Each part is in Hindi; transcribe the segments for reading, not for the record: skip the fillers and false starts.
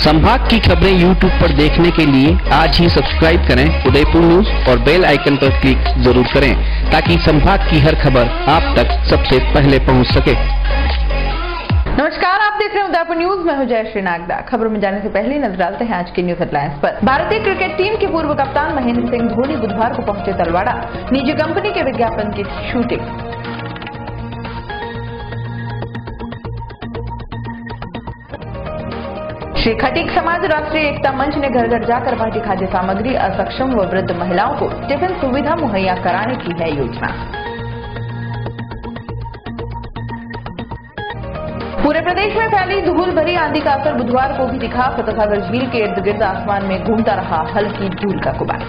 संभाग की खबरें यूट्यूब पर देखने के लिए आज ही सब्सक्राइब करें उदयपुर न्यूज और बेल आइकन पर क्लिक जरूर करें ताकि संभाग की हर खबर आप तक सबसे पहले पहुंच सके। नमस्कार, आप देख रहे हैं उदयपुर न्यूज। मैं हूं जयश्री नागदा। खबरों में जाने से पहले नजर डालते हैं आज की न्यूज हेडलाइंस पर। भारतीय क्रिकेट टीम के पूर्व कप्तान महेंद्र सिंह धोनी बुधवार को पहुंचे तलवाड़ा, निजी कंपनी के विज्ञापन की शूटिंग। श्री खटीक समाज राष्ट्रीय एकता मंच ने घर घर जाकर बांटी खाद्य सामग्री। असक्षम व वृद्ध महिलाओं को टिफिन सुविधा मुहैया कराने की है योजना। पूरे प्रदेश में फैली धूल भरी आंधी का असर बुधवार को भी दिखा। फतेहसागर झील के इर्द गिर्द आसमान में घूमता रहा हल्की धूल का गुबार।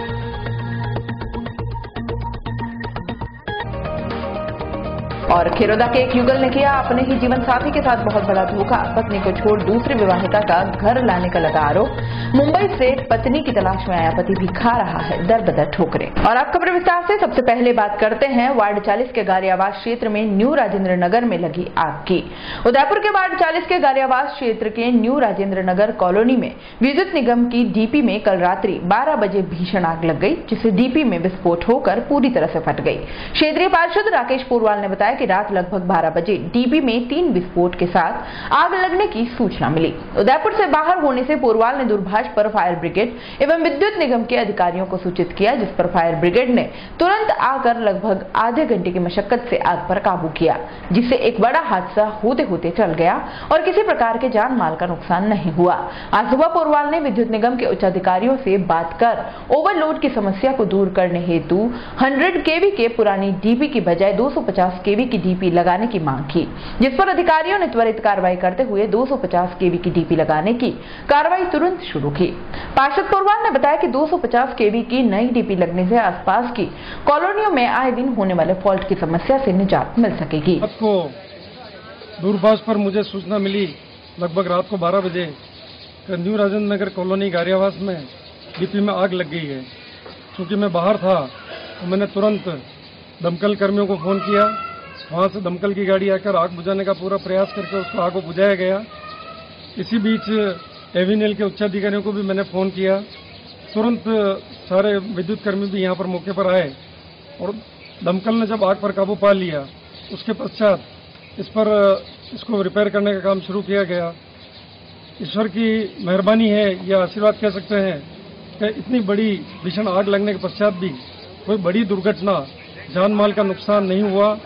और खेरोदा के एक युगल ने किया अपने ही जीवन साथी के साथ बहुत बड़ा धोखा। पत्नी को छोड़ दूसरी विवाहिता का घर लाने का लगा आरोप। मुंबई से पत्नी की तलाश में आया पति भी खा रहा है दर बदर ठोकरें। और अब खबर विस्तार से। सबसे पहले बात करते हैं वार्ड 40 के गारियावास क्षेत्र में न्यू राजेंद्र नगर में लगी आग की। उदयपुर के वार्ड 40 के गारियावास क्षेत्र के न्यू राजेंद्र नगर कॉलोनी में विद्युत निगम की डीपी में कल रात्रि 12 बजे भीषण आग लग गई, जिससे डीपी में विस्फोट होकर पूरी तरह से फट गई। क्षेत्रीय पार्षद राकेश पोरवाल ने बताया कि रात लगभग 12 बजे डीपी में 3 विस्फोट के साथ आग लगने की सूचना मिली। उदयपुर से बाहर होने से पोरवाल ने दूरभाष पर फायर ब्रिगेड एवं विद्युत निगम के अधिकारियों को सूचित किया, जिस पर फायर ब्रिगेड ने तुरंत आकर लगभग आधे घंटे की मशक्कत से आग पर काबू किया, जिससे एक बड़ा हादसा होते होते टल गया और किसी प्रकार के जान माल का नुकसान नहीं हुआ। आज सुबह पोरवाल ने विद्युत निगम के उच्च अधिकारियों से बात कर ओवरलोड की समस्या को दूर करने हेतु 100 केवी के पुरानी डीपी की बजाय 250 केवी की डीपी लगाने की मांग की, जिस पर अधिकारियों ने त्वरित कार्रवाई करते हुए 250 केवी की डीपी लगाने की कार्रवाई तुरंत शुरू की। पार्षद पोरवाल ने बताया कि 250 केवी की नई डीपी लगने से आसपास की कॉलोनियों में आए दिन होने वाले फॉल्ट की समस्या से निजात मिल सकेगी। आपको दूरभाष पर मुझे सूचना मिली लगभग रात को 12 बजे न्यू राजेंद्र नगर कॉलोनी गारियावास में डीपी में आग लग गई है। चूंकि मैं बाहर था तो मैंने तुरंत दमकल कर्मियों को फोन किया। वहां से दमकल की गाड़ी आकर आग बुझाने का पूरा प्रयास करके उसको आग को बुझाया गया। इसी बीच एवीनेल के उच्चाधिकारियों को भी मैंने फोन किया। तुरंत सारे विद्युत कर्मी भी यहाँ पर मौके पर आए और दमकल ने जब आग पर काबू पा लिया उसके पश्चात इसको रिपेयर करने का काम शुरू किया गया। ईश्वर की मेहरबानी है या आशीर्वाद कह सकते हैं कि इतनी बड़ी भीषण आग लगने के पश्चात भी कोई बड़ी दुर्घटना जान माल का नुकसान नहीं हुआ।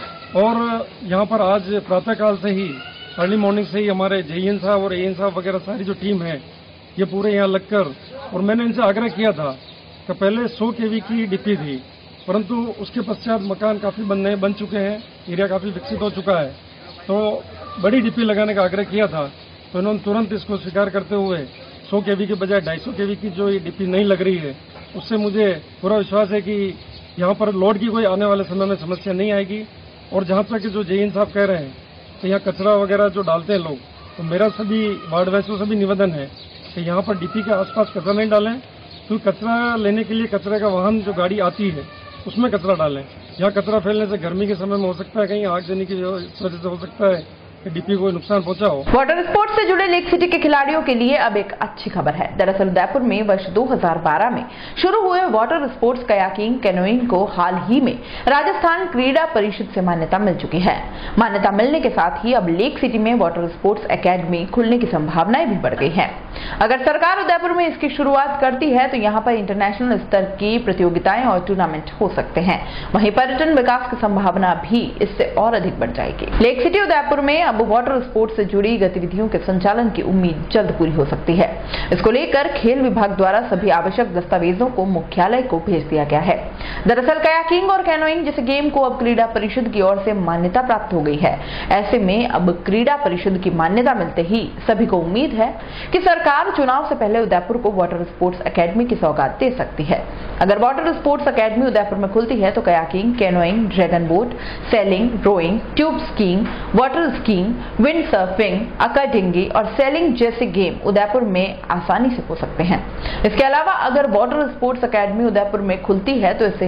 और यहाँ पर आज प्रातःकाल से ही अर्ली मॉर्निंग से ही हमारे जेईएन साहब और एएन साहब वगैरह सारी जो टीम है ये पूरे यहाँ लगकर, और मैंने इनसे आग्रह किया था कि पहले 100 केवी की डीपी थी, परंतु उसके पश्चात मकान काफी बन चुके हैं, एरिया काफी विकसित हो चुका है, तो बड़ी डीपी लगाने का आग्रह किया था। तो इन्होंने तुरंत इसको स्वीकार करते हुए 100 केवी के बजाय 250 केवी की जो ये डीपी नहीं लग रही है, उससे मुझे पूरा विश्वास है कि यहाँ पर लोड की कोई आने वाले समय में समस्या नहीं आएगी। और जहाँ तक जो जेईएन साहब कह रहे हैं तो यहाँ कचरा वगैरह जो डालते हैं लोग, तो मेरा सभी वार्डवासियों से भी निवेदन है कि यहाँ पर डीपी के आसपास कचरा नहीं डालें। तो कचरा लेने के लिए कचरे का वाहन जो गाड़ी आती है उसमें कचरा डालें। यहाँ कचरा फैलने से गर्मी के समय में हो सकता है कहीं आग देने की वजह से हो सकता है कि डीपी को नुकसान पहुंचा हो। वाटर स्पोर्ट्स से जुड़े लेक सिटी के खिलाड़ियों के लिए अब एक अच्छी खबर है। दरअसल उदयपुर में वर्ष 2012 में शुरू हुए वाटर स्पोर्ट्स कयाकिंग कैनोइंग को हाल ही में राजस्थान क्रीड़ा परिषद से मान्यता मिल चुकी है। मान्यता मिलने के साथ ही अब लेक सिटी में वाटर स्पोर्ट्स एकेडमी खुलने की संभावनाएं भी बढ़ गई है। अगर सरकार उदयपुर में इसकी शुरुआत करती है तो यहाँ पर इंटरनेशनल स्तर की प्रतियोगिताएं और टूर्नामेंट हो सकते हैं। वहीं पर्यटन विकास की संभावना भी इससे और अधिक बढ़ जाएगी। लेक सिटी उदयपुर में अब वाटर स्पोर्ट्स से जुड़ी गतिविधियों के संचालन की उम्मीद जल्द पूरी हो सकती है। इसको लेकर खेल विभाग द्वारा सभी आवश्यक दस्तावेजों को मुख्यालय को भेज दिया गया है। दरअसल कयाकिंग और कैनोइंग जैसे गेम को अब क्रीड़ा परिषद की ओर से मान्यता प्राप्त हो गई है। ऐसे में अब क्रीड़ा परिषद की मान्यता मिलते ही सभी को उम्मीद है कि सरकार चुनाव से पहले उदयपुर को वाटर स्पोर्ट्स एकेडमी की सौगात दे सकती है। अगर वाटर स्पोर्ट्स एकेडमी उदयपुर में खुलती है तो kayaking, canoeing, dragon boat, sailing, rowing, tube skiing, water skiing, windsurfing, अकाडिंगी और सेलिंग जैसे गेम उदयपुर में आसानी से हो सकते हैं। इसके अलावा अगर वाटर स्पोर्ट्स एकेडमी उदयपुर में खुलती है तो इससे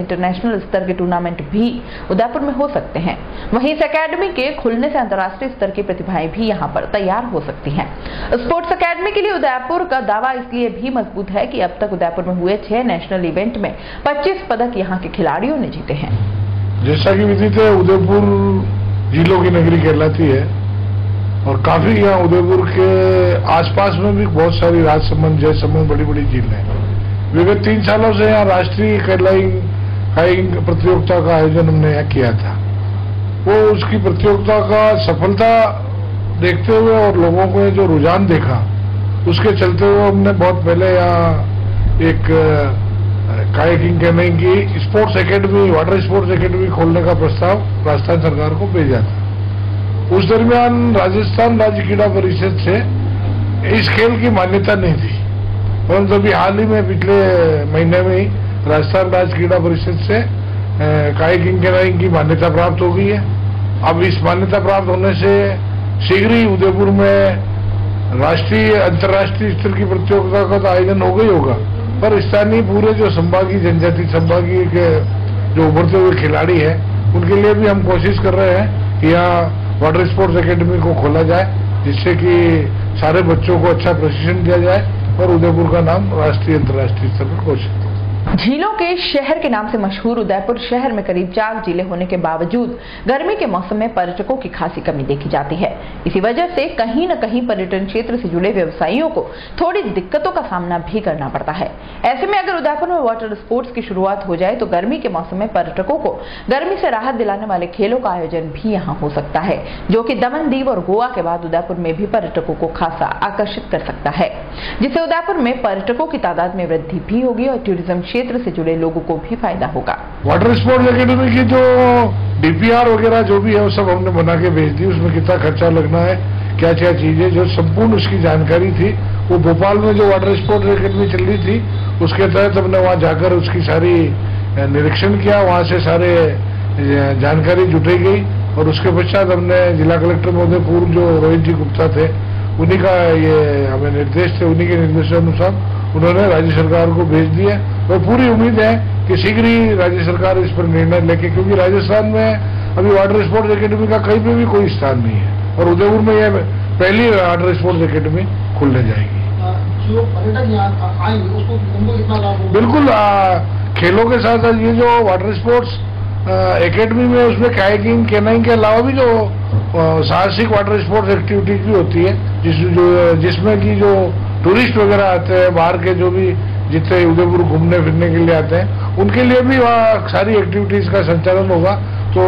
इंटरनेशनल स्तर के टूर्नामेंट भी उदयपुर में हो सकते हैं। वहीं इस अकेडमी के खुलने से अंतर्राष्ट्रीय स्तर की प्रतिभाएं भी यहां पर तैयार हो सकती हैं। स्पोर्ट्स अकेडमी के लिए उदयपुर का दावा इसलिए भी मजबूत है कि अब तक उदयपुर में हुए 6 नेशनल इवेंट में 25 पदक यहां के खिलाड़ियों ने जीते हैं। जैसा कि विदित है, उदयपुर झीलों की नगरी कहलाती है और काफी यहाँ उदयपुर के आसपास में भी बहुत सारी राजसमंद, जयसमंद बड़ी बड़ी झीलें हैं। विगत 3 सालों से यहाँ राष्ट्रीय कायाकिंग प्रतियोगिता का आयोजन हमने यहाँ किया था। वो उसकी प्रतियोगिता का सफलता देखते हुए और लोगों को जो रुझान देखा, उसके चलते हुए हमने बहुत पहले यहाँ एक कायाकिंग कैनोइंग की sports academy, water sports academy खोलने का प्रस्ताव राजस्थान सरकार को भेजा था। उस दरमियान राजस्थान राज्य क्रीड़ा परिषद से इस खेल की मान्यता नहीं थी, परंतु अभी हाल ही में पिछले महीने में ही राजस्थान राज्य क्रीड़ा परिषद से कायाकिंग कैनोइंग की मान्यता प्राप्त हो गई है। अब इस मान्यता प्राप्त होने से शीघ्र ही उदयपुर में राष्ट्रीय अंतर्राष्ट्रीय स्तर की प्रतियोगिता का तो आयोजन हो गई होगा, पर स्थानीय पूरे जो संभागीय जनजाति संभागीय के जो उभरते हुए खिलाड़ी हैं, उनके लिए भी हम कोशिश कर रहे हैं कि यहाँ वाटर स्पोर्ट्स एकेडमी को खोला जाए, जिससे कि सारे बच्चों को अच्छा प्रशिक्षण दिया जाए और उदयपुर का नाम राष्ट्रीय अंतर्राष्ट्रीय स्तर पर पहुंचे। झीलों के शहर के नाम से मशहूर उदयपुर शहर में करीब 4 जिले होने के बावजूद गर्मी के मौसम में पर्यटकों की खासी कमी देखी जाती है। इसी वजह से कहीं न कहीं पर्यटन क्षेत्र से जुड़े व्यवसायियों को थोड़ी दिक्कतों का सामना भी करना पड़ता है। ऐसे में अगर उदयपुर में वाटर स्पोर्ट्स की शुरुआत हो जाए तो गर्मी के मौसम में पर्यटकों को गर्मी से राहत दिलाने वाले खेलों का आयोजन भी यहाँ हो सकता है, जो कि दमन, दीव और गोवा के बाद उदयपुर में भी पर्यटकों को खासा आकर्षित कर सकता है, जिससे उदयपुर में पर्यटकों की तादाद में वृद्धि भी होगी और टूरिज्म क्षेत्र से जुड़े लोगों को भी फायदा होगा। वाटर स्पोर्ट्स एकेडमी की जो डीपीआर वगैरह जो भी है वो सब हमने बना के भेज दी। उसमें कितना खर्चा लगना है, क्या क्या चीजें, जो संपूर्ण उसकी जानकारी थी वो भोपाल में जो वाटर स्पोर्ट्स एकेडमी चल रही थी उसके तहत हमने वहां जाकर उसकी सारी निरीक्षण किया, वहां से सारे जानकारी जुटाई गई और उसके पश्चात हमने जिला कलेक्टर महोदय पूर्व जो रोहित जी गुप्ता थे, उन्हीं का ये हमें निर्देश थे, उन्हीं के निर्देशानुसार उन्होंने राज्य सरकार को भेज दिया और पूरी उम्मीद है कि शीघ्र ही राज्य सरकार इस पर निर्णय लेके, क्योंकि राजस्थान में अभी वाटर स्पोर्ट्स एकेडमी का कहीं पे भी कोई स्थान नहीं है और उदयपुर में यह पहली वाटर स्पोर्ट्स एकेडमी खुलने जाएगी। जो पर्यटक यहाँ आएंगे उसको उनको कितना लाभ होगा? बिल्कुल, खेलों के साथ साथ ये जो वाटर स्पोर्ट्स एकेडमी में उसमें कायाकिंग कैनोइंग के अलावा भी जो साहसिक वाटर स्पोर्ट्स एक्टिविटीज भी होती है, जिसमें कि जो टूरिस्ट वगैरह आते हैं बाहर के, जो भी जितने उदयपुर घूमने फिरने के लिए आते हैं, उनके लिए भी वहाँ सारी एक्टिविटीज का संचालन होगा। तो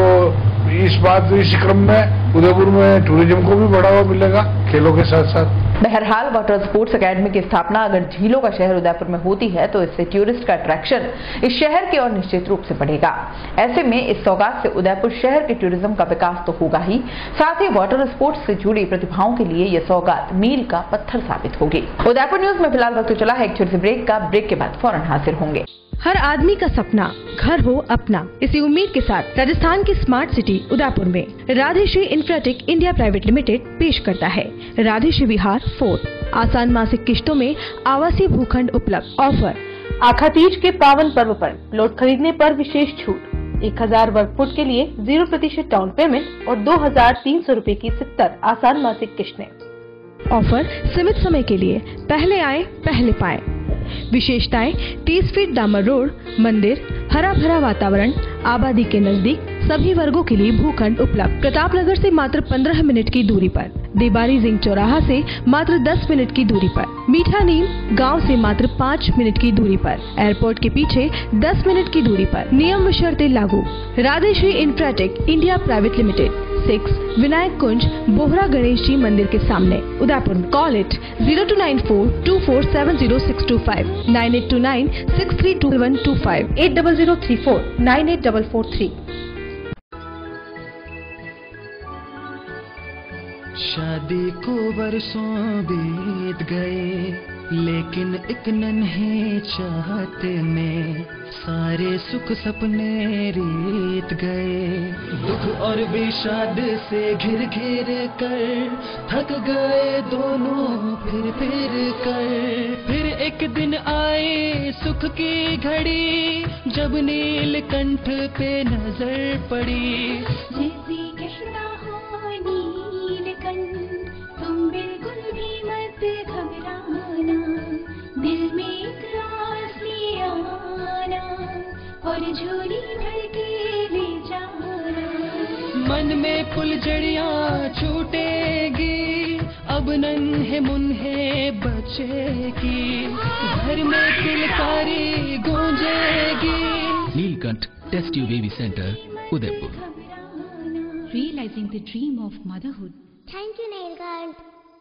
इस क्रम में उदयपुर में टूरिज्म को भी बढ़ावा मिलेगा खेलों के साथ साथ। बहरहाल वाटर स्पोर्ट्स एकेडमी की स्थापना अगर झीलों का शहर उदयपुर में होती है तो इससे टूरिस्ट का अट्रैक्शन इस शहर की ओर निश्चित रूप से बढ़ेगा। ऐसे में इस सौगात से उदयपुर शहर के टूरिज्म का विकास तो होगा ही, साथ ही वाटर स्पोर्ट्स से जुड़ी प्रतिभाओं के लिए यह सौगात मील का पत्थर साबित होगी। उदयपुर न्यूज में फिलहाल वक्त चला है एक छोटी सी ब्रेक का। ब्रेक के बाद फौरन हाजिर होंगे। हर आदमी का सपना घर हो अपना, इसी उम्मीद के साथ राजस्थान की स्मार्ट सिटी उदयपुर में Radheshri infratech India private limited पेश करता है राधेश्री विहार 4। आसान मासिक किश्तों में आवासीय भूखंड उपलब्ध। ऑफर आखा तीज के पावन पर्व पर प्लॉट खरीदने पर विशेष छूट। 1000 वर्ग फुट के लिए 0% डाउन पेमेंट और 2300 रूपए की 70 आसान मासिक किश्तें। ऑफर सीमित समय के लिए, पहले आए पहले पाए। विशेषताएं 30 फीट डामर रोड, मंदिर, हरा भरा वातावरण, आबादी के नजदीक, सभी वर्गों के लिए भूखंड उपलब्ध। प्रतापनगर से मात्र 15 मिनट की दूरी पर, देबारी जिंग चौराहा से मात्र 10 मिनट की दूरी पर, मीठा नीम गांव से मात्र 5 मिनट की दूरी पर, एयरपोर्ट के पीछे 10 मिनट की दूरी पर। नियम व शर्तें लागू। Radheshri infratech India private limited, 6 Vinayak Kunj, Bohra Ganesh ji मंदिर के सामने, उदयपुर। Call it 0294247065, 9829632125, 8034984443। शादी को बरसों बीत गए लेकिन एक नन्हे चाहते में सारे सुख सपने रीत गए। दुख और विषाद से घिर घिर कर थक गए दोनों फिर कर। फिर एक दिन आए सुख की घड़ी जब नीलकंठ पे नजर पड़ी। जैसे कहता हो नीलकंठ तुम बिल्कुल भी मत घबराना, दिल में एक रास ले आना और झोली भर के ले जाना। मन में फुलझड़ियाँ छूटेगी अब नन्हे मुन्हे बचेगी, घर में किलकारी गूंजेगी। Neelkanth test tube baby centre Udaipur. Realizing the dream of motherhood. Thank you, Neelkanth.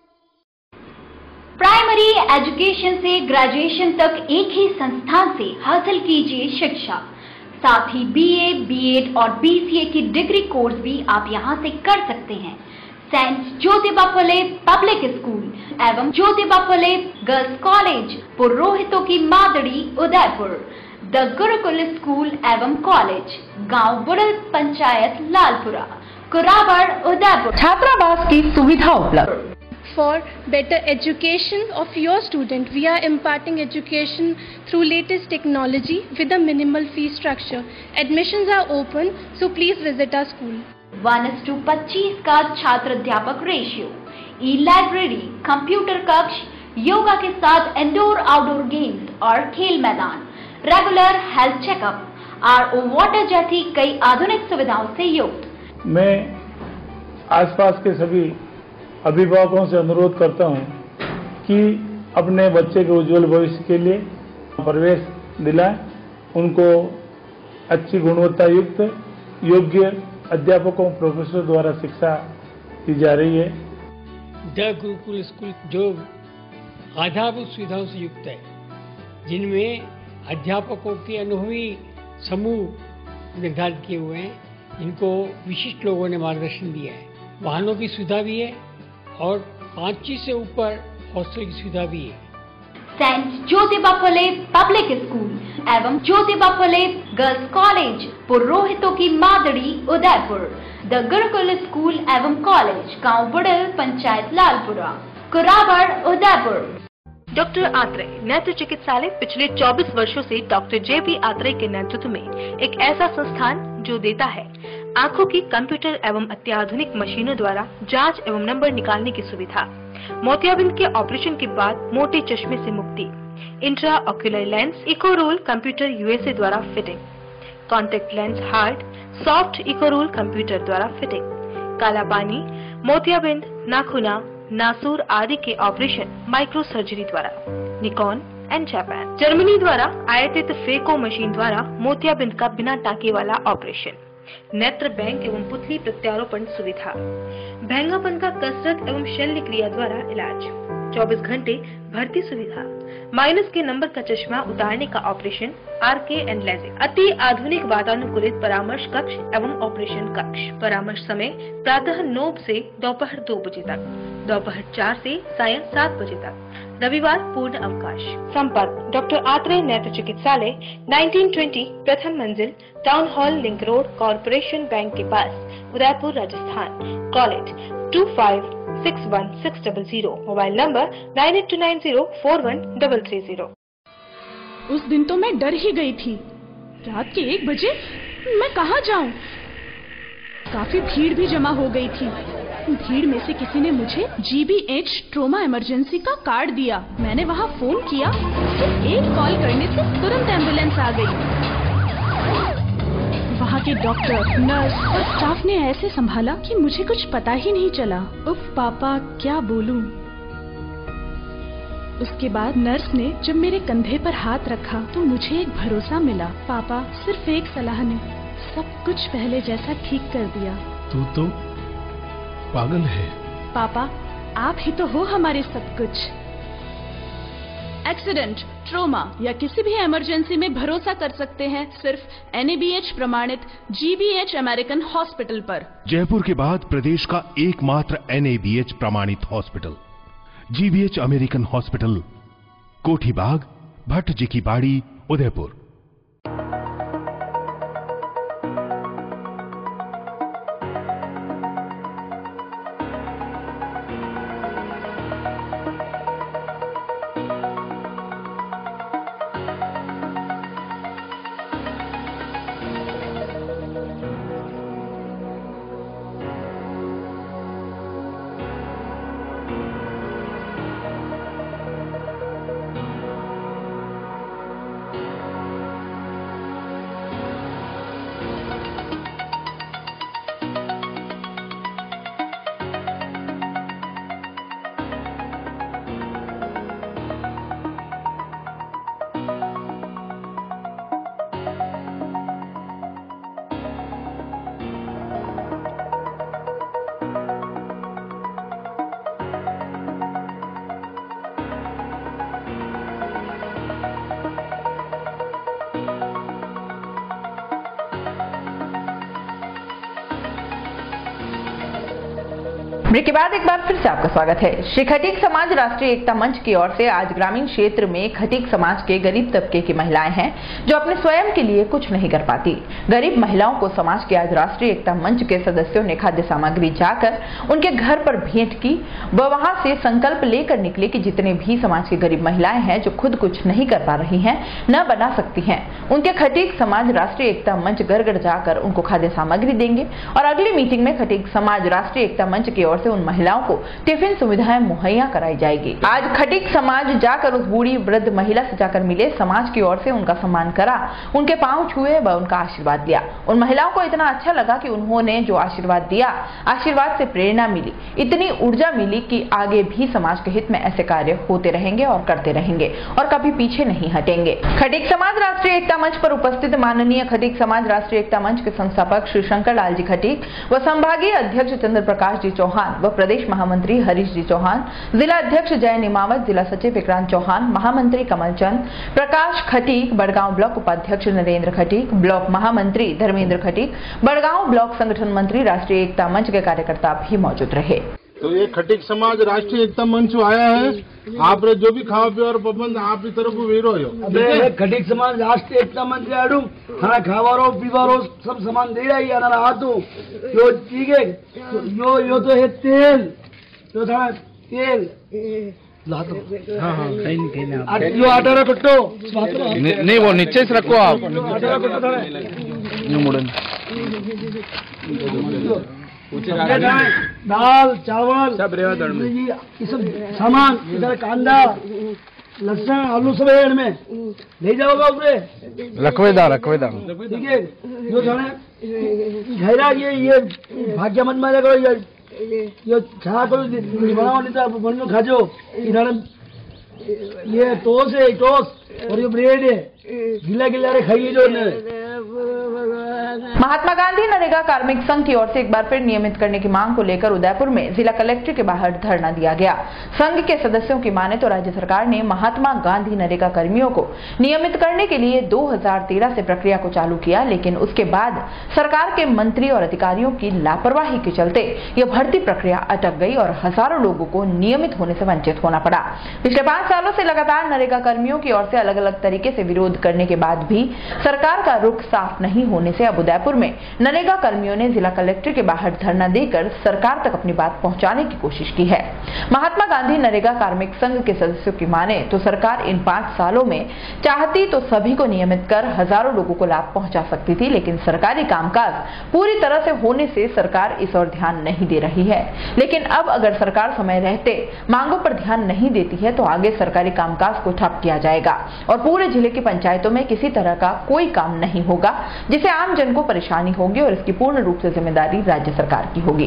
Primary education से ग्रेजुएशन तक एक ही संस्थान से हासिल कीजिए शिक्षा। साथ ही बीए, बीएड और बीसीए की डिग्री कोर्स भी आप यहां से कर सकते हैं। Saint Jyotiba Phule public school एवं ज्योतिबा फुले गर्ल्स कॉलेज पुरोहितों की मादड़ी उदयपुर। द गुरुकुल स्कूल एवं कॉलेज गांव बुड़ल पंचायत लालपुरा कुराबड़ उदयपुर। छात्रावास की सुविधा उपलब्ध। For better education of your student, we are imparting education through latest technology with a minimal fee structure. Admissions are open, so please visit our school. 1:25 का छात्र अध्यापक रेशियो, ई लाइब्रेरी, कंप्यूटर कक्ष, योगा के साथ इंडोर आउटडोर गेम्स और खेल मैदान, regular health checkup, RO water जैसी कई आधुनिक सुविधाओं से युक्त। मैं आसपास के सभी अभिभावकों से अनुरोध करता हूं कि अपने बच्चे के उज्जवल भविष्य के लिए प्रवेश दिलाएं, उनको अच्छी गुणवत्ता युक्त योग्य अध्यापकों प्रोफेसर द्वारा शिक्षा दी जा रही है। द गुरुकुल स्कूल जो आधारभूत सुविधाओं से युक्त है, जिनमें अध्यापकों के अनुभवी समूह निर्धारित किए हुए हैं, इनको विशिष्ट लोगों ने मार्गदर्शन दिया है। वाहनों की सुविधा भी है और 5 से ऊपर हॉस्टल की सुविधा भी है। Saint Jyotiba Phule public school एवं ज्योतिबा फुले गर्ल्स कॉलेज पुरोहितों की मादड़ी उदयपुर। द गुरुकुल स्कूल एवं कॉलेज गांव बुड़ल पंचायत लालपुरा कुराबड़ उदयपुर। डॉक्टर आत्रेय नेत्र चिकित्सालय पिछले 24 वर्षों से डॉक्टर जेपी आत्रेय के नेतृत्व में एक ऐसा संस्थान जो देता है आंखों की कंप्यूटर एवं अत्याधुनिक मशीनों द्वारा जांच एवं नंबर निकालने की सुविधा, मोतियाबिंद के ऑपरेशन के बाद मोटे चश्मे से मुक्ति, इंट्रा ऑक्यूलर लेंस इकोरोल कंप्यूटर यूएसए द्वारा fitting, contact lens hard soft इकोरोल कंप्यूटर द्वारा फिटिंग, काला पानी, मोतियाबिंद, नाखूना, नासूर आदि के ऑपरेशन माइक्रो सर्जरी द्वारा, निकॉन एंड जापान, जर्मनी द्वारा आयातित फेको मशीन द्वारा मोतियाबिंद का बिना टाँके वाला ऑपरेशन, नेत्र बैंक एवं पुतली प्रत्यारोपण सुविधा, भैंगापन का कसरत एवं शल्य क्रिया द्वारा इलाज, 24 घंटे भर्ती सुविधा, माइनस के नंबर का चश्मा उतारने का ऑपरेशन, आरके एंड लेजिक, अति आधुनिक वातानुकूलित परामर्श कक्ष एवं ऑपरेशन कक्ष। परामर्श समय प्रातः 9 से दोपहर 2 बजे तक, दोपहर 4 से सायं 7 बजे तक, रविवार पूर्ण अवकाश। संपर्क डॉक्टर आत्रेय नेत्र चिकित्सालय 1920 प्रथम मंजिल town hall link road corporation bank के पास Udaipur Rajasthan. College 256160, mobile number 9829041330। उस दिन तो मैं डर ही गई थी। रात के 1 बजे मैं कहाँ जाऊँ? काफी भीड़ भी जमा हो गई थी। भीड़ में से किसी ने मुझे GBH ट्रोमा इमरजेंसी का कार्ड दिया। मैंने वहाँ फोन किया, सिर्फ एक कॉल करने से तुरंत एम्बुलेंस आ गई। वहाँ के डॉक्टर, नर्स और स्टाफ ने ऐसे संभाला कि मुझे कुछ पता ही नहीं चला। उफ पापा, क्या बोलूं। उसके बाद नर्स ने जब मेरे कंधे पर हाथ रखा तो मुझे एक भरोसा मिला। पापा, सिर्फ एक सलाह ने सब कुछ पहले जैसा ठीक कर दिया। तू तो पागल है। पापा, आप ही तो हो हमारे सब कुछ। एक्सीडेंट, ट्रोमा या किसी भी इमरजेंसी में भरोसा कर सकते हैं सिर्फ NABH प्रमाणित GBH अमेरिकन हॉस्पिटल पर। जयपुर के बाद प्रदेश का एकमात्र NABH प्रमाणित हॉस्पिटल GBH अमेरिकन हॉस्पिटल, कोठी बाग, भट्ट जी की बाड़ी, उदयपुर। ब्रेक के बाद एक बार फिर से आपका स्वागत है। श्री खटीक समाज राष्ट्रीय एकता मंच की ओर से आज ग्रामीण क्षेत्र में खटीक समाज के गरीब तबके की महिलाएं हैं जो अपने स्वयं के लिए कुछ नहीं कर पाती। गरीब महिलाओं को समाज के आज राष्ट्रीय एकता मंच के सदस्यों ने खाद्य सामग्री जाकर उनके घर पर भेंट की व वहां से संकल्प लेकर निकले कि जितने भी समाज की गरीब महिलाएं हैं जो खुद कुछ नहीं कर पा रही हैं, न बना सकती हैं, उनके खटीक समाज राष्ट्रीय एकता मंच घर घर जाकर उनको खाद्य सामग्री देंगे और अगली मीटिंग में खटीक समाज राष्ट्रीय एकता मंच की ओर से उन महिलाओं को टिफिन सुविधाएं मुहैया कराई जाएगी। आज खटीक समाज जाकर उस बूढ़ी वृद्ध महिला से जाकर मिले, समाज की ओर से उनका सम्मान करा, उनके पांव छुए व उनका आशीर्वाद लिया। उन महिलाओं को इतना अच्छा लगा कि उन्होंने जो आशीर्वाद दिया, आशीर्वाद से प्रेरणा मिली, इतनी ऊर्जा मिली कि आगे भी समाज के हित में ऐसे कार्य होते रहेंगे और करते रहेंगे और कभी पीछे नहीं हटेंगे। खटीक समाज राष्ट्रीय एकता मंच पर उपस्थित माननीय खटीक समाज राष्ट्रीय एकता मंच के संस्थापक श्री शंकर लाल जी खटीक व संभागीय अध्यक्ष चंद्र प्रकाश जी चौहान व प्रदेश महामंत्री हरीश जी चौहान, जिला अध्यक्ष जय निमावत, जिला सचिव विक्रांत चौहान, महामंत्री कमल चंद, प्रकाश खटीक, बड़गांव ब्लॉक उपाध्यक्ष नरेंद्र खटीक, ब्लॉक महामंत्री धर्मेंद्र खटीक, बड़गांव ब्लॉक संगठन मंत्री राष्ट्रीय एकता मंच के कार्यकर्ता भी मौजूद रहे। तो ये खटीक समाज राष्ट्रीय एकता मंच आया है, आपने जो भी खाओ पियो और प्रबंध आप इस तरफ वीरो हो। खटीक समाज राष्ट्रीय एकता मंच आड़ू खाना खावारो पीवारो सब सामान दे रही है ना आतु यो ठीक है यो तो है तेल तो था तेल लातो हाँ यो आटा कट्टो नहीं वो नीचे से रखो आप आटा कट्टो था मुड़न दाल चावल सब ये सब सामान इधर कांदा लहसुन आलू सब है में ले जाओगा उसे रखवेदार ठीक है जो जाने घेरा ये भाग्य मत मारा करो ये खा करो बनाओ नहीं तो बनो खाजो इधर ये टोस है टोस और ये ब्रेड है गिला गिला रे खाइए जो महात्मा गांधी नरेगा कार्मिक संघ की ओर से एक बार फिर नियमित करने की मांग को लेकर उदयपुर में जिला कलेक्टर के बाहर धरना दिया गया। संघ के सदस्यों की माने तो राज्य सरकार ने महात्मा गांधी नरेगा कर्मियों को नियमित करने के लिए 2013 से प्रक्रिया को चालू किया, लेकिन उसके बाद सरकार के मंत्री और अधिकारियों की लापरवाही के चलते यह भर्ती प्रक्रिया अटक गई और हजारों लोगों को नियमित होने से वंचित होना पड़ा। पिछले 5 सालों से लगातार नरेगा कर्मियों की ओर से अलग अलग तरीके से विरोध करने के बाद भी सरकार का रुख साफ नहीं होने से अब उदयपुर में नरेगा कर्मियों ने जिला कलेक्टर के बाहर धरना देकर सरकार तक अपनी बात पहुंचाने की कोशिश की है। महात्मा गांधी नरेगा कार्मिक संघ के सदस्यों की माने तो सरकार इन 5 सालों में चाहती तो सभी को नियमित कर हजारों लोगों को लाभ पहुंचा सकती थी, लेकिन सरकारी कामकाज पूरी तरह से होने से सरकार इस ओर ध्यान नहीं दे रही है। लेकिन अब अगर सरकार समय रहते मांगों पर ध्यान नहीं देती है तो आगे सरकारी कामकाज को ठप किया जाएगा और पूरे जिले की पंचायतों में किसी तरह का कोई काम नहीं होगा, जिसे आम जन को परेशानी होगी और इसकी पूर्ण रूप से जिम्मेदारी राज्य सरकार की होगी।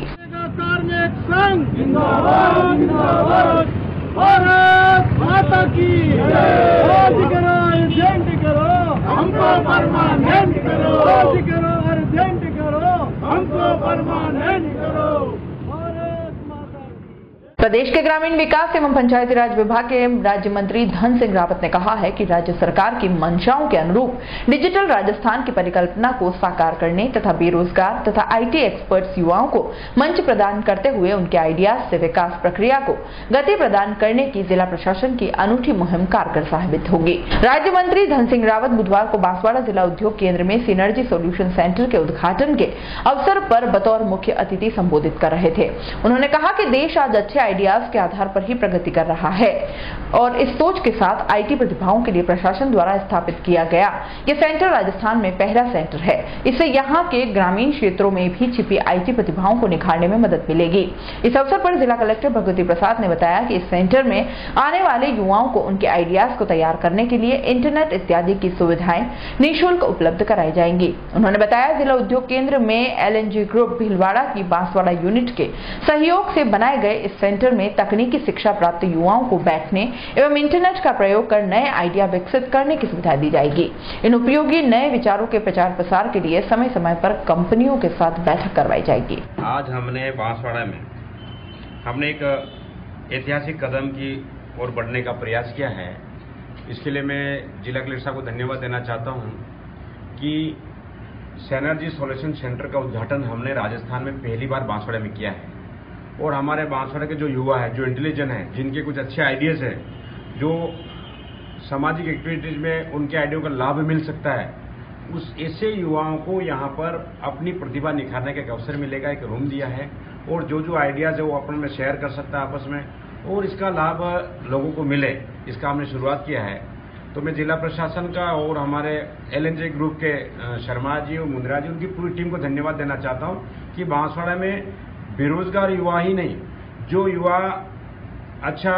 प्रदेश के ग्रामीण विकास एवं पंचायती राज विभाग के राज्य मंत्री धन सिंह रावत ने कहा है कि राज्य सरकार की मंशाओं के अनुरूप डिजिटल राजस्थान की परिकल्पना को साकार करने तथा बेरोजगार तथा आईटी एक्सपर्ट्स युवाओं को मंच प्रदान करते हुए उनके आइडियाज से विकास प्रक्रिया को गति प्रदान करने की जिला प्रशासन की अनूठी मुहिम कारगर साबित होगी। राज्य मंत्री धन सिंह रावत बुधवार को बांसवाड़ा जिला उद्योग केंद्र में सिनर्जी सॉल्यूशन सेंटर के उद्घाटन के अवसर पर बतौर मुख्य अतिथि संबोधित कर रहे थे। उन्होंने कहा कि देश आज अच्छे आइडियाज के आधार पर ही प्रगति कर रहा है और इस सोच के साथ आईटी प्रतिभाओं के लिए प्रशासन द्वारा स्थापित किया गया ये सेंटर राजस्थान में पहला सेंटर है। इससे यहाँ के ग्रामीण क्षेत्रों में भी छिपी आईटी प्रतिभाओं को निखारने में मदद मिलेगी। इस अवसर पर जिला कलेक्टर भगवती प्रसाद ने बताया कि इस सेंटर में आने वाले युवाओं को उनके आइडियाज को तैयार करने के लिए इंटरनेट इत्यादि की सुविधाएं निःशुल्क उपलब्ध कराई जाएंगी। उन्होंने बताया जिला उद्योग केंद्र में LNG ग्रुप भीलवाड़ा की बांसवाड़ा यूनिट के सहयोग से बनाए गए इस सेंटर में तकनीकी शिक्षा प्राप्त युवाओं को बैठने एवं इंटरनेट का प्रयोग कर नए आइडिया विकसित करने की सुविधा दी जाएगी। इन उपयोगी नए विचारों के प्रचार प्रसार के लिए समय समय पर कंपनियों के साथ बैठक करवाई जाएगी। आज हमने बांसवाड़ा में एक ऐतिहासिक कदम की ओर बढ़ने का प्रयास किया है। इसके लिए मैं जिला कलेक्टर साहब को धन्यवाद देना चाहता हूं कि सिनर्जी सॉल्यूशन सेंटर का उद्घाटन हमने राजस्थान में पहली बार बांसवाड़ा में किया है और हमारे बांसवाड़ा के जो युवा है, जो इंटेलिजेंट है, जिनके कुछ अच्छे आइडियाज हैं, जो सामाजिक एक्टिविटीज में उनके आइडिया का लाभ मिल सकता है, उस ऐसे युवाओं को यहाँ पर अपनी प्रतिभा निखारने का एक अवसर मिलेगा। एक रूम दिया है और जो आइडियाज है वो अपन में शेयर कर सकता है आपस में और इसका लाभ लोगों को मिले, इसका हमने शुरुआत किया है। तो मैं जिला प्रशासन का और हमारे LNG ग्रुप के शर्मा जी और मुंद्रा जी, उनकी पूरी टीम को धन्यवाद देना चाहता हूँ कि बांसवाड़ा में बेरोजगार युवा ही नहीं, जो युवा अच्छा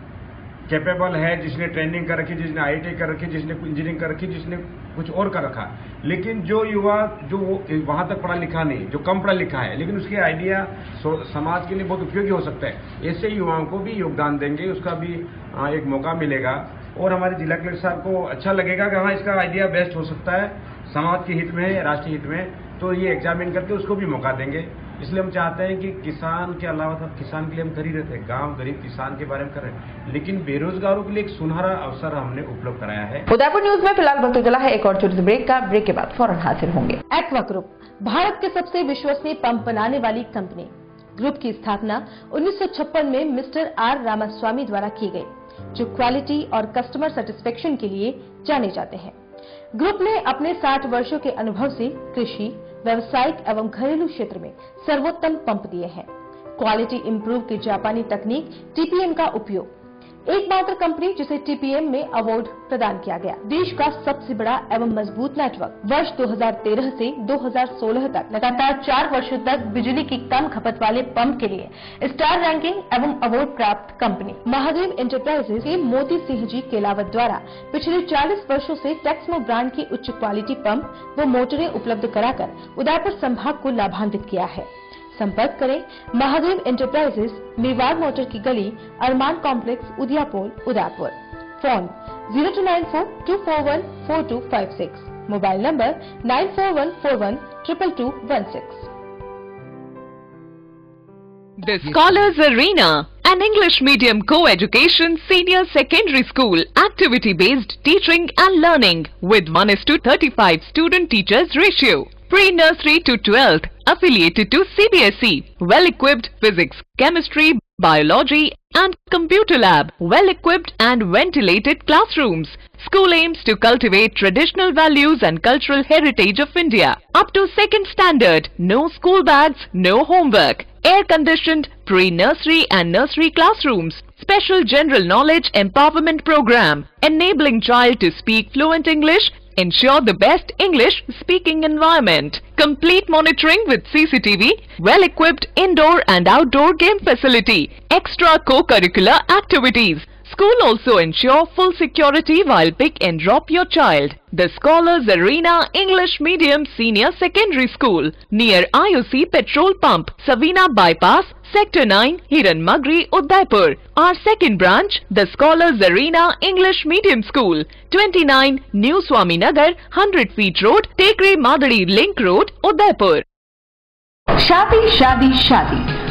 कैपेबल है, जिसने ट्रेनिंग कर रखी, जिसने IIT कर रखी, जिसने इंजीनियरिंग कर रखी, जिसने कुछ और कर रखा, लेकिन जो युवा जो वहां तक पढ़ा लिखा नहीं, जो कम पढ़ा लिखा है लेकिन उसके आइडिया समाज के लिए बहुत उपयोगी हो सकता है, ऐसे युवाओं को भी योगदान देंगे, उसका भी एक मौका मिलेगा और हमारे जिला कलेक्टर साहब को अच्छा लगेगा कि हाँ इसका आइडिया बेस्ट हो सकता है समाज के हित में, राष्ट्रीय हित में, तो ये एग्जामिन करके उसको भी मौका देंगे। इसलिए हम चाहते हैं कि किसान के अलावा तो किसान के लिए हम कर ही रहते हैं, गांव गरीब किसान के बारे में कर रहे हैं, लेकिन बेरोजगारों के लिए एक सुनहरा अवसर हमने उपलब्ध कराया है। उदयपुर न्यूज में फिलहाल वक्त उजला है, एक और छोटे से ब्रेक का। ब्रेक के बाद फौरन हाजिर होंगे। एक्वा ग्रुप भारत के सबसे विश्वसनीय पंप बनाने वाली कंपनी। ग्रुप की स्थापना 1956 में मिस्टर R रामास्वामी द्वारा की गई, जो क्वालिटी और कस्टमर सेटिस्फेक्शन के लिए जाने जाते हैं। ग्रुप ने अपने 60 वर्षों के अनुभव से कृषि, व्यावसायिक एवं घरेलू क्षेत्र में सर्वोत्तम पंप दिए हैं। क्वालिटी इंप्रूव की जापानी तकनीक TPM का उपयोग, एकमात्र कंपनी जिसे TPM में अवार्ड प्रदान किया गया। देश का सबसे बड़ा एवं मजबूत नेटवर्क। वर्ष 2013 से 2016 तक लगातार 4 वर्षों तक बिजली की कम खपत वाले पंप के लिए स्टार रैंकिंग एवं अवार्ड प्राप्त कंपनी। महादेव एंटरप्राइजेज के मोती सिंह जी केलावत द्वारा पिछले 40 वर्षों से टेक्समो ब्रांड की उच्च क्वालिटी पंप व मोटरें उपलब्ध कराकर उदयपुर संभाग को लाभान्वित किया है। संपर्क करें महादेव एंटरप्राइजेज, मेवाड़ मोटर की गली, Arman complex, Udiyapur, Udaipur. Phone 0294241426, mobile number 9414122216। The Scholars Arena, an English medium co-education senior secondary school, activity-based teaching and learning with 1:35 student-teachers ratio. Pre-nursery to 12th, affiliated to CBSE, well-equipped physics, chemistry, biology and computer lab, well-equipped and ventilated classrooms. School aims to cultivate traditional values and cultural heritage of India. Up to 2nd standard, no school bags, no homework. Air-conditioned pre-nursery and nursery classrooms. Special general knowledge empowerment program, enabling child to speak fluent English. Ensure the best English speaking environment. Complete monitoring with CCTV. Well-equipped indoor and outdoor game facility. Extra co-curricular activities. School also ensure full security while pick and drop your child. The Scholars Arena English Medium Senior Secondary School near IOC Petrol Pump, Savina Bypass, Sector 9, Hiranmagri, Udaipur. Our second branch, the Scholars Arena English Medium School, 29 New Swaminagar, 100 Feet Road, Tekri Madari Link Road, Udaipur. शादी शादी शादी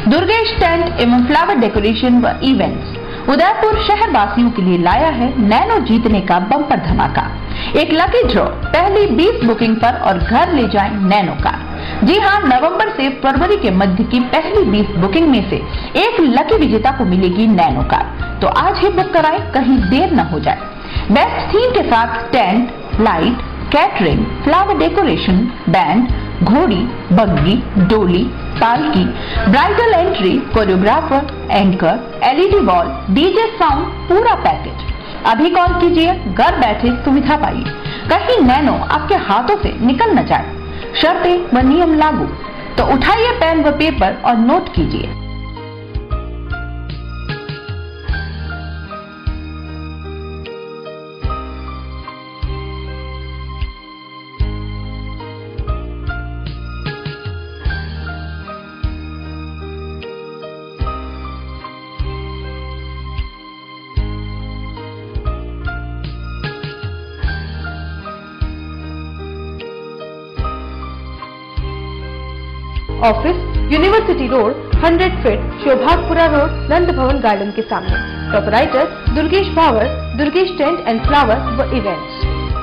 दुर्गेश टेंट एवं फ्लावर डेकोरेशन व इवेंट्स उदयपुर शहर वासियों के लिए लाया है नैनो जीतने का बम्पर धमाका। एक लकी ड्रॉ, पहली 20 बुकिंग पर और घर ले जाएं नैनो कार। जी हां, नवंबर से फरवरी के मध्य की पहली 20 बुकिंग में से एक लकी विजेता को मिलेगी नैनो कार। तो आज ही बुक कराएं, कहीं देर न हो जाए। बेस्ट थीम के साथ tent, light, catering, flower decoration, band, घोड़ी, बग्गी, डोली, पालकी, bridal entry, choreographer, anchor, LED wall, DJ sound, पूरा पैकेज। अभी कॉल कीजिए, घर बैठे सुविधा पाइए, कहीं नैनो आपके हाथों से निकल न जाए। शर्तें व नियम लागू। तो उठाइए पेन व पेपर और नोट कीजिए। Office university road, 100 feet, Shobhagpura road, Nand Bhavan garden के सामने। Proprietor Durgesh Bhawar, Durgesh tent and flower व इवेंट्स।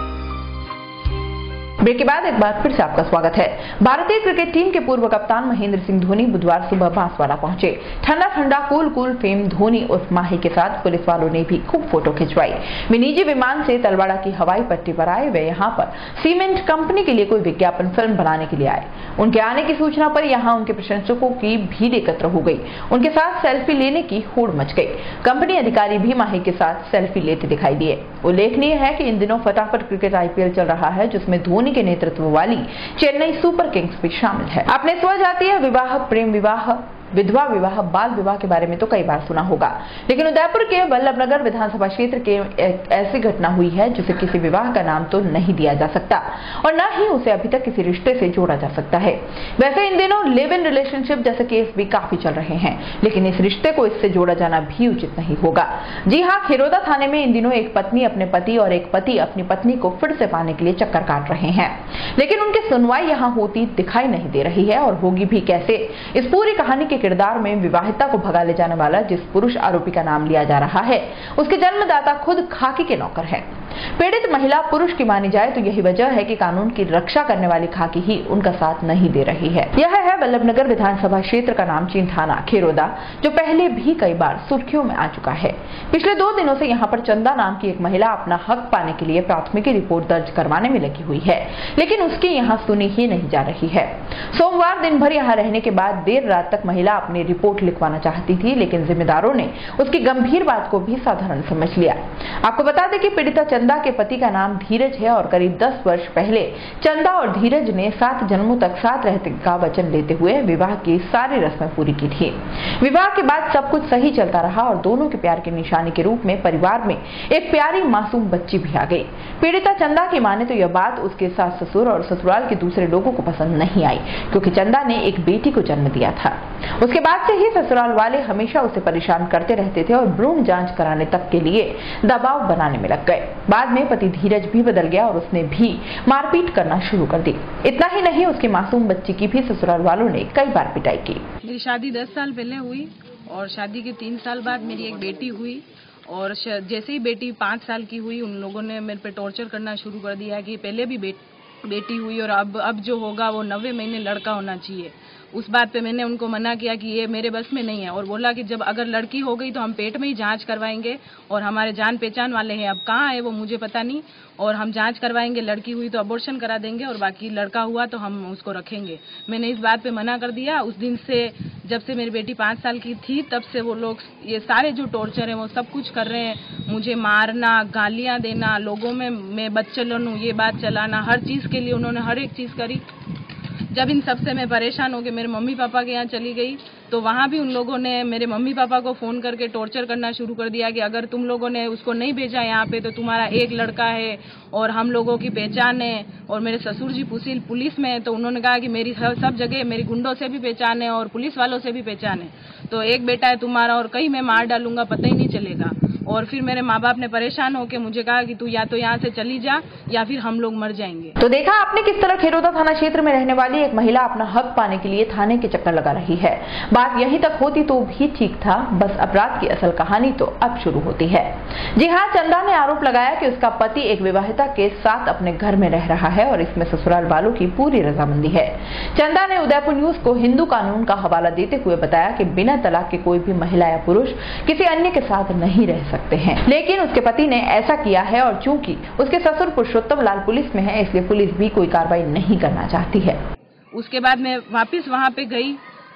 ब्रेक के बाद एक बार फिर से आपका स्वागत है। भारतीय क्रिकेट टीम के पूर्व कप्तान महेंद्र सिंह धोनी बुधवार सुबह बांसवाड़ा पहुंचे। ठंडा ठंडा कूल फेम धोनी उर्फ माही के साथ पुलिस वालों ने भी खूब फोटो खिंचवाई। वे निजी विमान से तलवाड़ा की हवाई पट्टी पर आए। वे यहां पर सीमेंट कंपनी के लिए कोई विज्ञापन फिल्म बनाने के लिए आए। उनके आने की सूचना पर यहां उनके प्रशंसकों की भीड़ एकत्र हो गई। उनके साथ सेल्फी लेने की होड़ मच गई। कंपनी अधिकारी भी माही के साथ सेल्फी लेते दिखाई दिए। उल्लेखनीय है कि इन दिनों फटाफट क्रिकेट IPL चल रहा है, जिसमें धोनी के नेतृत्व वाली चेन्नई सुपर किंग्स भी शामिल है। आपने स्वजातीय विवाह, प्रेम विवाह, विधवा विवाह, बाल विवाह के बारे में तो कई बार सुना होगा, लेकिन उदयपुर के वल्लभनगर विधानसभा क्षेत्र के एक ऐसी घटना हुई है जिसे किसी विवाह का नाम तो नहीं दिया जा सकता और न ही उसे अभी तक किसी रिश्ते से जोड़ा जा सकता है। वैसे इन दिनों लिव इन रिलेशनशिप जैसे केस भी काफी चल रहे हैं, लेकिन इस रिश्ते को इससे जोड़ा जाना भी उचित नहीं होगा। जी हाँ, खिरोदा थाने में इन दिनों एक पत्नी अपने पति और एक पति अपनी पत्नी को फिर से पाने के लिए चक्कर काट रहे हैं, लेकिन उनकी सुनवाई यहाँ होती दिखाई नहीं दे रही है और होगी भी कैसे। इस पूरी कहानी के किरदार में विवाहिता को भगा ले जाने वाला जिस पुरुष आरोपी का नाम लिया जा रहा है, उसके जन्मदाता खुद खाकी के नौकर है। पीड़ित महिला पुरुष की मानी जाए तो यही वजह है कि कानून की रक्षा करने वाली खाकी ही उनका साथ नहीं दे रही है। यह है वल्लभनगर विधानसभा क्षेत्र का नामचीन थाना खिरोदा, जो पहले भी कई बार सुर्खियों में आ चुका है। पिछले 2 दिनों से यहाँ पर चंदा नाम की एक महिला अपना हक पाने के लिए प्राथमिकी रिपोर्ट दर्ज करवाने में लगी हुई है, लेकिन उसकी यहाँ सुनी ही नहीं जा रही है। सोमवार दिन भर यहाँ रहने के बाद देर रात तक महिला अपनी रिपोर्ट लिखवाना चाहती थी, लेकिन जिम्मेदारों ने उसकी गंभीर बात को भी साधारण समझ लिया। आपको बता दें कि पीड़िता चंदा के पति का नाम धीरज है और करीब 10 वर्ष पहले चंदा और धीरज ने 7 जन्मों तक साथ रहने का वचन लेते हुए विवाह की सारी रस्में पूरी की थी। विवाह के बाद सब कुछ सही चलता रहा और दोनों के प्यार की निशानी के रूप में परिवार में एक प्यारी मासूम बच्ची भी आ गई। पीड़िता चंदा की माने तो यह बात उसके सास ससुर और ससुराल के दूसरे लोगों को पसंद नहीं आई, क्योंकि चंदा ने एक बेटी को जन्म दिया था। उसके बाद से ही ससुराल वाले हमेशा उसे परेशान करते रहते थे और भ्रूण जांच कराने तक के लिए दबाव बनाने में लग गए। बाद में पति धीरज भी बदल गया और उसने भी मारपीट करना शुरू कर दी। इतना ही नहीं, उसकी मासूम बच्ची की भी ससुराल वालों ने कई बार पिटाई की। मेरी शादी 10 साल पहले हुई और शादी के 3 साल बाद मेरी एक बेटी हुई और जैसे ही बेटी 5 साल की हुई, उन लोगों ने मेरे पे टॉर्चर करना शुरू कर दिया कि पहले भी बेटी हुई और अब जो होगा वो 90 महीने लड़का होना चाहिए। उस बात पे मैंने उनको मना किया कि ये मेरे बस में नहीं है और बोला कि जब अगर लड़की हो गई तो हम पेट में ही जांच करवाएंगे और हमारे जान पहचान वाले हैं, अब कहाँ है वो मुझे पता नहीं, और हम जांच करवाएंगे, लड़की हुई तो अबॉर्शन करा देंगे और बाकी लड़का हुआ तो हम उसको रखेंगे। मैंने इस बात पे मना कर दिया। उस दिन से, जब से मेरी बेटी 5 साल की थी, तब से वो लोग ये सारे जो टॉर्चर है वो सब कुछ कर रहे हैं। मुझे मारना, गालियां देना, लोगों में मैं बदचलन हूँ ये बात चलाना, हर चीज़ के लिए उन्होंने हर एक चीज़ करी। जब इन सब से मैं परेशान हो के मेरे मम्मी पापा के यहाँ चली गई तो वहाँ भी उन लोगों ने मेरे मम्मी पापा को फ़ोन करके टॉर्चर करना शुरू कर दिया कि अगर तुम लोगों ने उसको नहीं भेजा यहाँ पे तो तुम्हारा एक लड़का है और हम लोगों की पहचान है। और मेरे ससुर जी पुलिस में है तो उन्होंने कहा कि मेरी सब जगह मेरी गुंडों से भी पहचान है और पुलिस वालों से भी पहचान है, तो एक बेटा है तुम्हारा और कहीं मैं मार डालूंगा, पता ही नहीं चलेगा। और फिर मेरे माँ बाप ने परेशान होकर मुझे कहा कि तू या तो यहाँ से चली जा या फिर हम लोग मर जाएंगे। तो देखा आपने किस तरह खेरोदा थाना क्षेत्र में रहने वाली एक महिला अपना हक पाने के लिए थाने के चक्कर लगा रही है। बात यहीं तक होती तो भी ठीक था, बस अपराध की असल कहानी तो अब शुरू होती है। जी हाँ, चंदा ने आरोप लगाया कि उसका पति एक विवाहिता के साथ अपने घर में रह रहा है और इसमें ससुराल वालों की पूरी रजामंदी है। चंदा ने उदयपुर न्यूज को हिंदू कानून का हवाला देते हुए बताया कि बिना तलाक के कोई भी महिला या पुरुष किसी अन्य के साथ नहीं रह सकते हैं, लेकिन उसके पति ने ऐसा किया है और चूंकि उसके ससुर पुरुषोत्तम लाल पुलिस में है, इसलिए पुलिस भी कोई कार्रवाई नहीं करना चाहती है। उसके बाद मैं वापस वहाँ पे गई,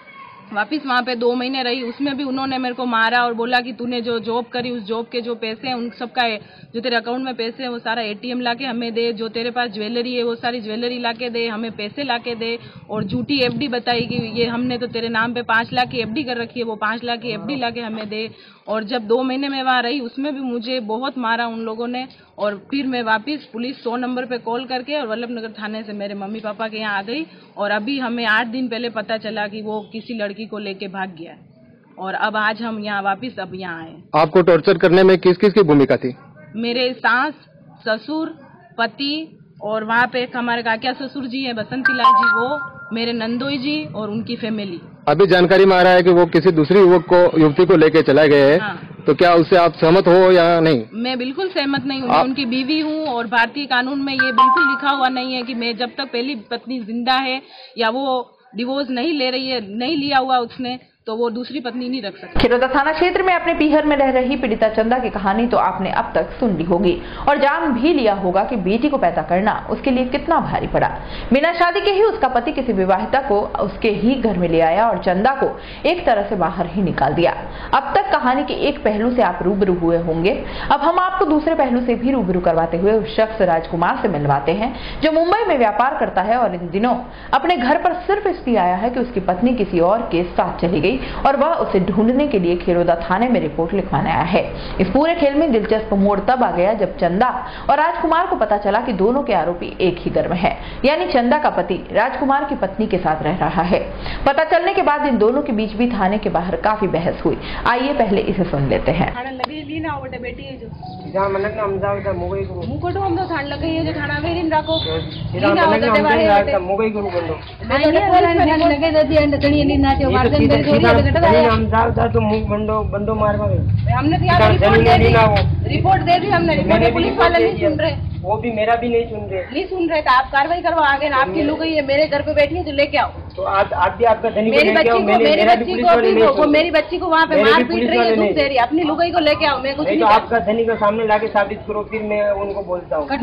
वापस वहाँ पे 2 महीने रही। उसमें भी उन्होंने मेरे को मारा और बोला कि तूने जो जॉब करी उस जॉब के जो पैसे हैं उन सबका, जो तेरे अकाउंट में पैसे हैं वो सारा ATM लाके हमें दे, जो तेरे पास ज्वेलरी है वो सारी ज्वेलरी लाके दे, हमें पैसे लाके दे। और झूठी FD बताई कि ये हमने तो तेरे नाम पे 5 लाख की FD कर रखी है, वो 5 लाख की FD लाके हमें दे। और जब 2 महीने में वहाँ रही उसमें भी मुझे बहुत मारा उन लोगों ने। और फिर मैं वापस पुलिस 100 नंबर पे कॉल करके और वल्लभनगर थाने से मेरे मम्मी पापा के यहाँ आ गई। और अभी हमें 8 दिन पहले पता चला कि वो किसी लड़की को लेके भाग गया है। और अब आज हम यहाँ वापस अब यहाँ आए। आपको टॉर्चर करने में किस किस की भूमिका थी? मेरे सास, ससुर, पति और वहाँ पे एक हमारे काकिया ससुर जी है बसंती लाल जी, वो मेरे नंदोई जी और उनकी फैमिली। अभी जानकारी में आ रहा है कि वो किसी दूसरी युवती को लेके चला गए हैं। हाँ। तो क्या उससे आप सहमत हो या नहीं? मैं बिल्कुल सहमत नहीं हूँ। मैं उनकी बीवी हूँ और भारतीय कानून में ये बिल्कुल लिखा हुआ नहीं है कि मैं जब तक पहली पत्नी जिंदा है या वो डिवोर्स नहीं ले रही है, नहीं लिया हुआ उसने, तो वो दूसरी पत्नी नहीं रख सकती। खेरोदा थाना क्षेत्र में अपने पीहर में रह रही पीड़िता चंदा की कहानी तो आपने अब तक सुन ली होगी और जान भी लिया होगा कि बेटी को पैदा करना उसके लिए कितना भारी पड़ा। बिना शादी के ही उसका पति किसी विवाहिता को उसके ही घर में ले आया और चंदा को एक तरह से बाहर ही निकाल दिया। अब तक कहानी के एक पहलू से आप रूबरू हुए होंगे, अब हम आपको दूसरे पहलू से भी रूबरू करवाते हुए उस शख्स राजकुमार से मिलवाते हैं जो मुंबई में व्यापार करता है और इन दिनों अपने घर पर सिर्फ इसलिए आया है कि उसकी पत्नी किसी और के साथ चली गई और वह उसे ढूंढने के लिए खेरोदा थाने में रिपोर्ट लिखवाने आया है। इस पूरे खेल में दिलचस्प मोड़ तब आ गया जब चंदा और राजकुमार को पता चला कि दोनों के आरोपी एक ही घर में है, यानी चंदा का पति राजकुमार की पत्नी के साथ रह रहा है। पता चलने के बाद इन दोनों के बीच भी थाने के बाहर काफी बहस हुई। आइए पहले इसे सुन लेते हैं। हमने रिपोर्ट दे दी, हमने पुलिस वाले नहीं सुन रहे, वो भी मेरा भी नहीं सुन रहे तो आप कार्रवाई करवा आगे ना। आपकी लोग ये मेरे घर पे बैठी है तो लेके आओ। तो आप भी आपका धनी मेरी बच्ची को वहाँ पे मार पीट रही है, दूध दे रही है, अपनी लुगाई को लेके आओ। मैं कुछ नहीं, तो आपका धनी को सामने लाके साबित करो, फिर मैं उनको बोलता हूँ।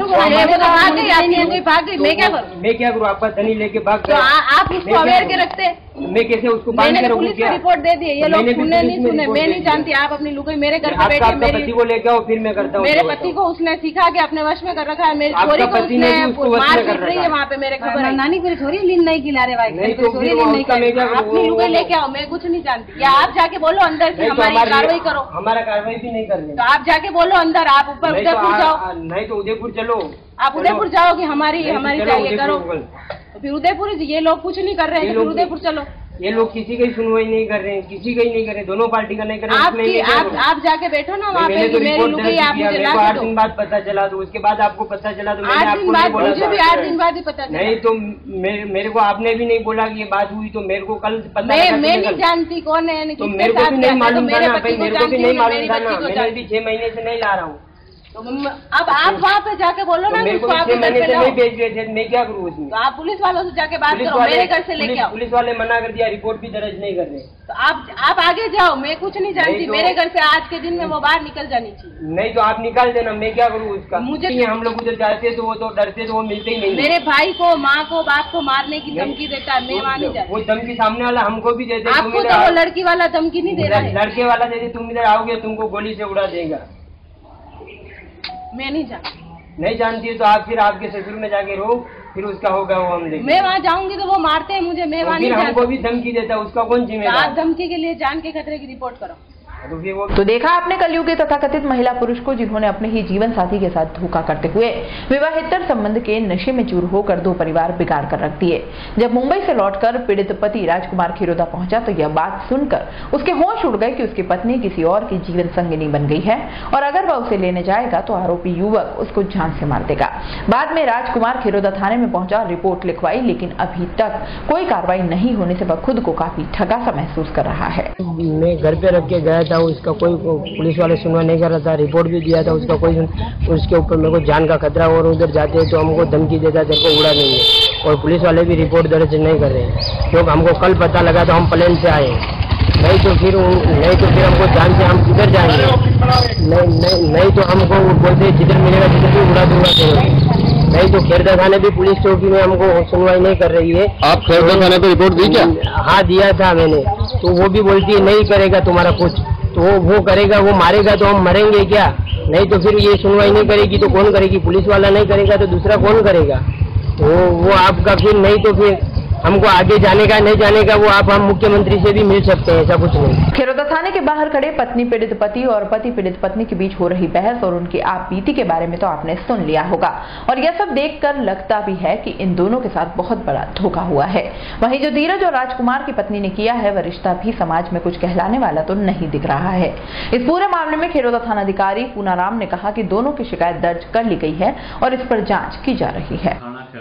मैं क्या करूँ? मैं क्या करूँ? आपका धनी लेके भाग गया, आप उसको अवेयर के रखते, मैं कैसे उसको? मैंने पुलिस को रिपोर्ट दे दी है, ये लोग सुने नहीं सुने मैं नहीं जानती। आप अपनी लुगाई मेरे घर पे बैठी, मेरे पति को लेके आओ, फिर मैं करता हूँ। मेरे पति को उसने सिखा के अपने वश में कर रखा है, मेरी छोरी को उसने मार पीट रही है वहाँ पे। मेरे खबर नानी मेरी छोरी लीन नहीं खिला रहे भाई, अपनी लुगाई लेके आओ, मैं कुछ नहीं जानती। या आप जाके बोलो अंदर की हमारी कार्रवाई करो। हमारा कार्रवाई भी नहीं कर रहे, तो आप जाके बोलो अंदर, आप ऊपर उदयपुर जाओ। नहीं तो उदयपुर चलो, आप उदयपुर जाओ कि हमारी चाहिए करो, तो फिर उदयपुर। ये लोग कुछ नहीं कर रहे हैं, फिर उदयपुर चलो। ये लोग किसी की सुनवाई नहीं कर रहे हैं, किसी का ही नहीं कर रहे, दोनों पार्टी का नहीं कर रहे। आप जाके बैठो ना वहाँ पे, मेरी लुगाई आप मुझे ला दो। 8 दिन बाद पता चला, तो उसके बाद आपको पता चला तो मैंने आपको नहीं बोला। मुझे भी 8 दिन बाद ही पता चला। नहीं तो मेरे को आपने भी नहीं बोला कि ये बात हुई, तो मेरे को कल पता मैं नहीं जानती कौन है, तो मेरे को भी नहीं मालूम था ना, मेरे को भी नहीं मालूम था ना, मैं भी 6 महीने से नहीं ला रहा हूँ। तो अब आप वहाँ पे जाके बोलो ना, मेरे को 6 महीने से नहीं भेज रहे थे, मैं क्या करूँ उसमें? तो आप पुलिस वालों से जाके बात करो, मेरे घर से लेके आओ। पुलिस वाले मना कर दिया, रिपोर्ट भी दर्ज नहीं कर रहे। तो आप आगे जाओ, मैं कुछ नहीं जानती। मेरे घर से आज के दिन में वो बाहर निकल जानी चाहिए। नहीं तो आप निकाल देना, मैं क्या करूँ उसका? मुझे हम लोग उधर जाते तो वो तो डरते, तो वो मिलते ही नहीं। मेरे भाई को, माँ को, बाप को मारने की धमकी देता है, मैं वहाँ नहीं जाती। वो धमकी सामने वाला हमको भी देते। आपको तो वो लड़की वाला धमकी नहीं दे रहा है। लड़के वाला देते, तुम इधर आओगे तुमको गोली से उड़ा देगा। मैं नहीं जानती। नहीं जानती है तो आप फिर आपके ससुर में जाके रहो, फिर उसका होगा वो हम देखेंगे। मैं वहाँ जाऊंगी तो वो मारते हैं मुझे, मैं वहाँ नहीं जाती। हमको भी धमकी देता है, उसका कौन जिम्मेदार? आप धमकी के लिए जान के खतरे की रिपोर्ट करो। तो देखा आपने कलयुगी तथाकथित महिला पुरुष को, जिन्होंने अपने ही जीवन साथी के साथ धोखा करते हुए विवाहेतर संबंध के नशे में चूर होकर 2 परिवार बिगाड़ कर रख दिए। जब मुंबई से लौटकर पीड़ित पति राजकुमार खीरोदा पहुंचा तो यह बात सुनकर उसके होश उड़ गए कि उसकी पत्नी किसी और की जीवन संगिनी बन गई है और अगर वह उसे लेने जाएगा तो आरोपी युवक उसको जान से मार देगा। बाद में राजकुमार खीरोदा थाने में पहुंचा, रिपोर्ट लिखवाई, लेकिन अभी तक कोई कार्रवाई नहीं होने से वह खुद को काफी ठगा सा महसूस कर रहा है। मैं घर पे रख के गया था, उसका कोई पुलिस वाले सुनवाई नहीं कर रहा था, रिपोर्ट भी दिया था उसका कोई, उसके ऊपर मेरे को जान का खतरा और उधर जाते हैं तो हमको धमकी देता तेरे को उड़ा देंगे और पुलिस वाले भी रिपोर्ट दर्ज नहीं कर रहे क्योंकि हमको कल पता लगा तो हम प्लेन से आए, नहीं तो फिर हमको जान से हम किधर जाएंगे, नहीं तो हमको बोलते जिधर मिलेगा जिधर भी उड़ा दूंगा, नहीं तो खेरदा थाने भी पुलिस चौकी में हमको सुनवाई नहीं कर रही है। आप खेरदा थाने पे रिपोर्ट दी क्या? हाँ दिया था मैंने, तो वो भी बोलती है नहीं करेगा तुम्हारा कुछ, तो वो करेगा, वो मारेगा तो हम मरेंगे क्या, नहीं तो फिर ये सुनवाई नहीं करेगी तो कौन करेगी, पुलिस वाला नहीं करेगा तो दूसरा कौन करेगा, वो आपका फिर, नहीं तो फिर हमको आगे जाने का नहीं जाने का वो आप हम मुख्यमंत्री से भी मिल सकते हैं, ऐसा कुछ नहीं। खीरोदा थाने के बाहर खड़े पत्नी पीड़ित पति और पति पीड़ित पत्नी के बीच हो रही बहस और उनकी आप बीती के बारे में तो आपने सुन लिया होगा और यह सब देखकर लगता भी है कि इन दोनों के साथ बहुत बड़ा धोखा हुआ है। वहीं जो धीरज और राजकुमार की पत्नी ने किया है वह रिश्ता भी समाज में कुछ कहलाने वाला तो नहीं दिख रहा है। इस पूरे मामले में खीरोदा थानाधिकारी पूनाराम ने कहा कि दोनों की शिकायत दर्ज कर ली गई है और इस पर जाँच की जा रही है।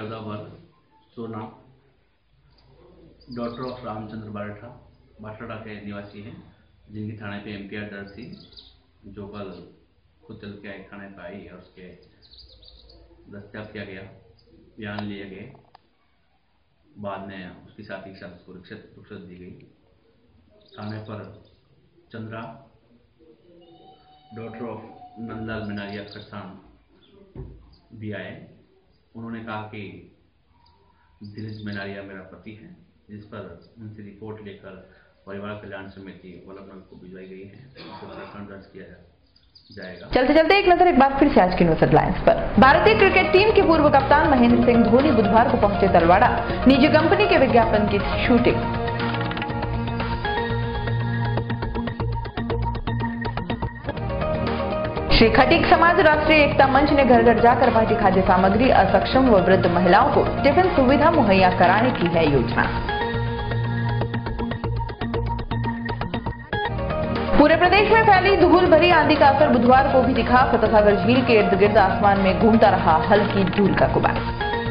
डॉक्टर ऑफ रामचंद्र बाटड़ा के निवासी हैं, जिनकी थाने पे एमपीआर दर्ज थी, जो कल खुद चल के थाने पर आई और उसके दस्तयाब किया गया, बयान लिए गए, बाद में उसकी साथी के साथ उसको रुखसत दी गई। थाने पर चंद्रा, डॉक्टर ऑफ नंदलाल मनारिया खरसान भी आए। उन्होंने कहा कि दिनेश मनारिया मेरा पति है, जिस पर उनसे रिपोर्ट लेकर परिवार कल्याण समिति वल्लभनगर को भिजवाई गई है, उस पर प्रकरण दर्ज किया जाएगा। चलते चलते एक नजर एक बार फिर से आज की न्यूज हेडलाइंस पर। भारतीय क्रिकेट टीम के पूर्व कप्तान महेंद्र सिंह धोनी बुधवार को पहुंचे तलवाड़ा, निजी कंपनी के विज्ञापन की शूटिंग। श्री खटीक समाज राष्ट्रीय एकता मंच ने घर घर जाकर बांटी खाद्य सामग्री, असक्षम व वृद्ध महिलाओं को टिफिन सुविधा मुहैया कराने की है योजना। पूरे प्रदेश में फैली धूल भरी आंधी का असर बुधवार को भी दिखा। फतेहसागर झील के इर्द गिर्द आसमान में घूमता रहा हल्की धूल का गुबार।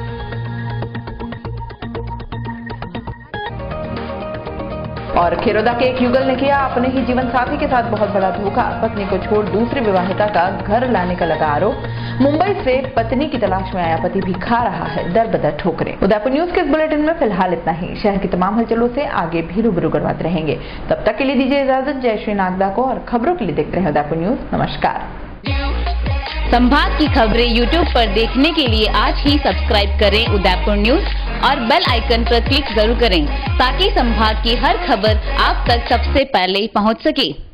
और खीरोदा के एक युगल ने किया अपने ही जीवन साथी के साथ बहुत बड़ा धोखा, पत्नी को छोड़ दूसरी विवाहिता का घर लाने का लगा आरोप। मुंबई से पत्नी की तलाश में आया पति भी खा रहा है दर बदर ठोकरें। उदयपुर न्यूज के इस बुलेटिन में फिलहाल इतना ही। शहर की तमाम हलचलों से आगे भी रूबरू करवाते रहेंगे। तब तक के लिए दीजिए इजाजत। जय श्री नागदा को और खबरों के लिए देखते रहे उदयपुर न्यूज। नमस्कार। संभाग की खबरें यूट्यूब पर देखने के लिए आज ही सब्सक्राइब करें उदयपुर न्यूज और बेल आइकन पर क्लिक जरूर करें ताकि संभाग की हर खबर आप तक सबसे पहले पहुंच सके।